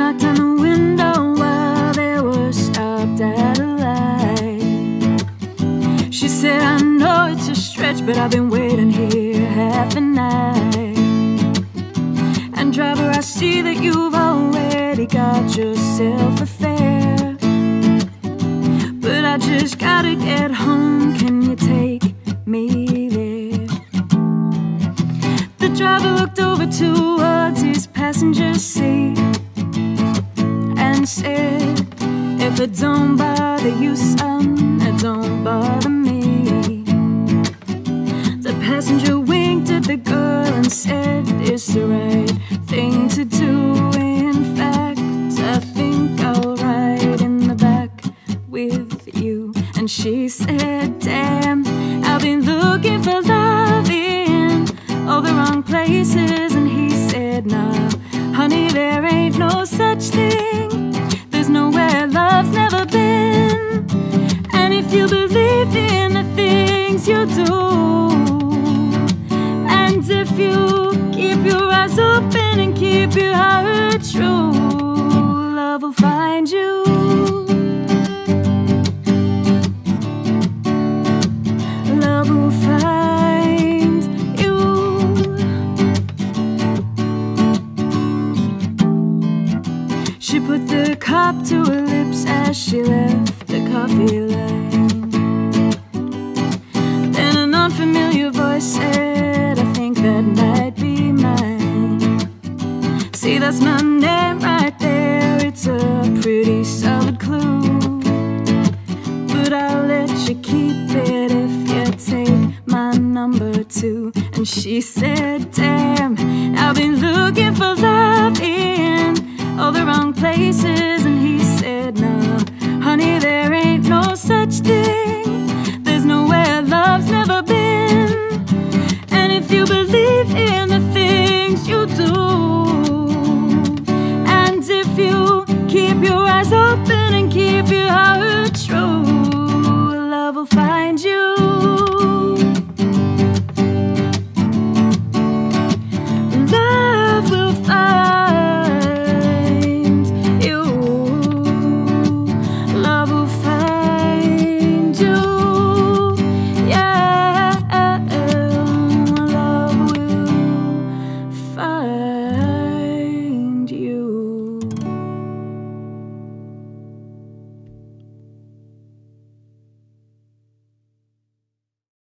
knocked on the window while they were stopped at a light. She said, I know it's a stretch, but I've been waiting here half the night. And driver, I see that you've already got yourself a fare, but I just gotta get home, can you take me there? The driver looked over towards his passenger seat and said, if it don't bother you, son, it don't bother me. The passenger winked at the girl and said, it's the right thing to do. In fact, I think I'll ride in the back with you. And she said, damn, I've been looking for love in all the wrong places. And he said, nah, honey, there ain't no such thing. There's nowhere love's never been. And if you believe in the things you do, and if you keep your eyes open and keep your heart true, love will find you. Love will find you. She put the cup to her lips as she left the coffee line. Then an unfamiliar voice said, I think that might be mine. See, that's my name right there. It's a pretty solid clue, but I'll let you keep it if you take my number too. And she said, damn, I've been looking for love in all the wrong places. And he said, no, honey, there ain't no such thing. There's nowhere love's never been. And if you believe in the things you do, and if you keep your eyes open and keep your heart